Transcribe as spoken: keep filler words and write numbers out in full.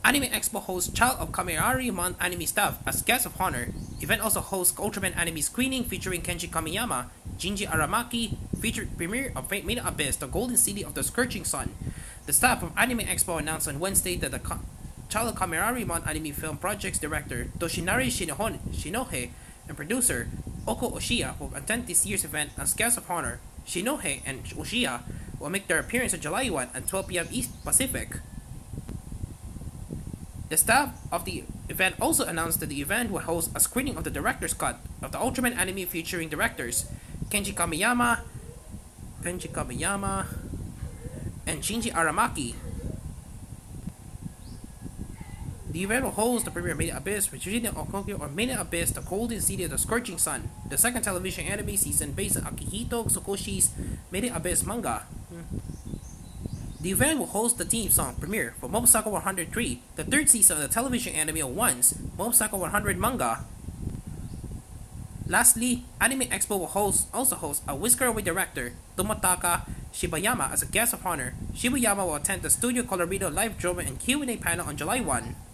Anime Expo hosts Child of Kamiari Month anime staff as guest of honor. Event also hosts Ultraman anime screening featuring Kenji Kamiyama, Shinji Aramaki, featured premiere of Fate Made Abyss, the Golden City of the Scorching Sun. The staff of Anime Expo announced on Wednesday that the Ka- Child of Kamiari Month anime film project's director Toshinari Shinohone, Shinohe and producer Oko Oshiya will attend this year's event as guest of honor. Shinohe and Oshiya will make their appearance on July first at twelve p m East Pacific. The staff of the event also announced that the event will host a screening of the director's cut of the Ultraman anime featuring directors Kenji Kamiyama, Kenji Kamiyama, and Shinji Aramaki. The event will host the premiere of Made in Abyss, which usually Okogyo or Made in Abyss, the Golden City of the Scorching Sun, the second television anime season based on Akihito Tsukoshi's Made in Abyss manga. The event will host the theme song premiere for Mob one hundred three, the third season of the television anime of One's Mob one hundred manga. Lastly, Anime Expo will host, also host a whisker-away director, Toмотaka Shibayama, as a guest of honor. Shibayama will attend the Studio Colorido live drama and Q and A panel on July first.